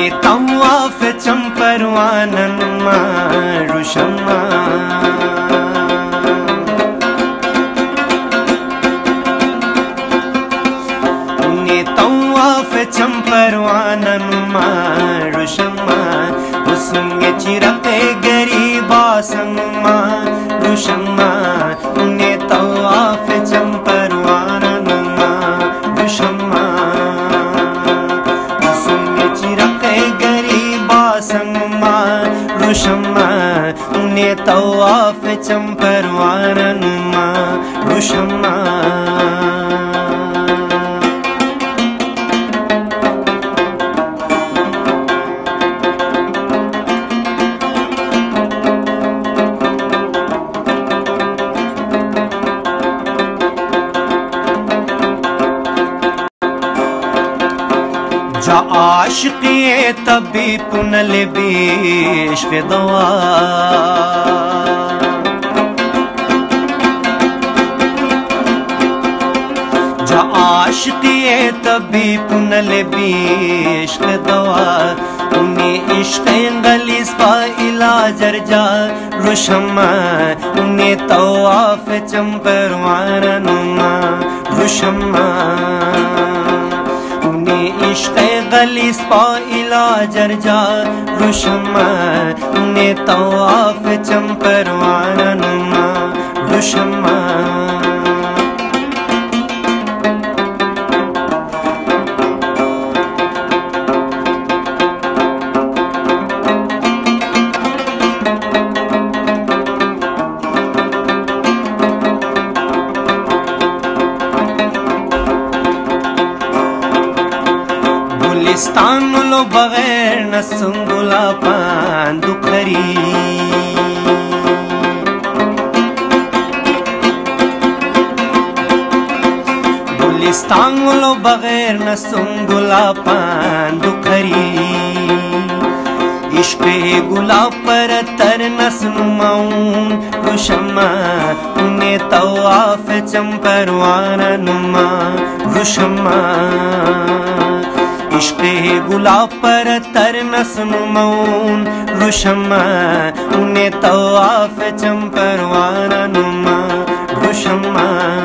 तवाफ चंपरवानन मारुषमा तवाफ चंपरवानन मारुषमा उसंगे चिरके गरीबा संगमा रुषमा उन्हें तवाफ चंपरवानन मारुषमा उसंगे चिरके गरीबा संगमा रुषमा उन्हें तवाफ चंपरवानन मारुषमा जा आशिक़े तभी पुनल बेश्क दवा जा आशिक़े तभी पुनल बेश्क दवा उन्हें इश्क़ गलीस पा इलाजर जा रुशमा उन्हें तवाफ चंपरवानन रुशमा इश्क़ गलीस पा इलाजर जा रुशमा उन्हें तवाफ चंपरवानन रुशमा गुलिस्तानुलो बगैर न सुंगुला पान दुखरी गुलिस्तानुलो बगैर न सुंगुला पान दुखरी इश्क़े गुलाब पर तर नस्नुमाऊं रुशमा उन्हें तवाफ चंपरवानन रुशमा इश्क़े गुलाब पर तर नस्नुमाऊं रुशमा उन्हें तवाफ चंपरवानन रुशमा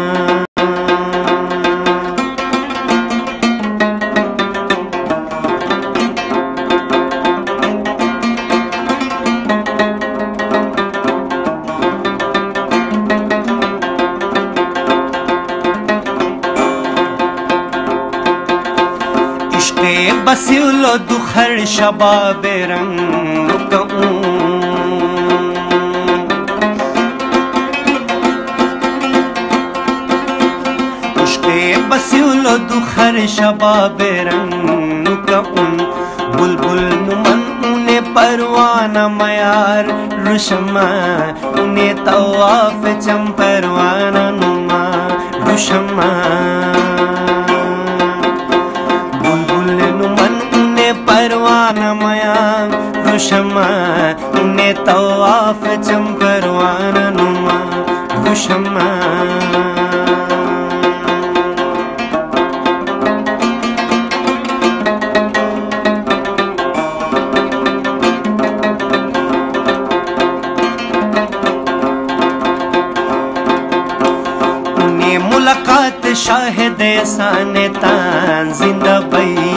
बसिलो दुखर शबाब रंग इश्क़े बसिलो दुखर शबाब रंग बुलबुल नुमन उन्हें परवाना मयार रुशमा उन्हें तवाफ चंपरवानन रुशमा परवाना मया रुशमा उन्हें तवाफ चंपरवानन रुशमा उन्हें मुलाकात शाहिद साने तान जिंदा बई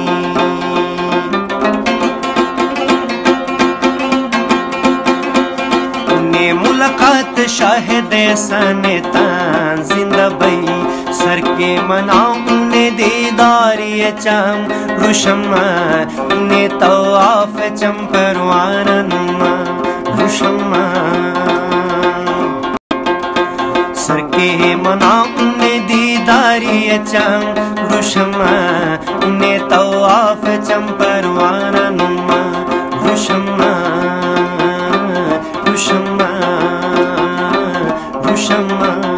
मुलाकात शाहिद सने तान जिंदा बई सर के मना उन्हें दीदारी चम रुशमा उन्हें तवाफ चंपरवानन रुशमा सर के मना उन्हें दीदारी चम रुशमा उन्हें तवाफ चंपरवानन रुशमा रुशमा रुशमा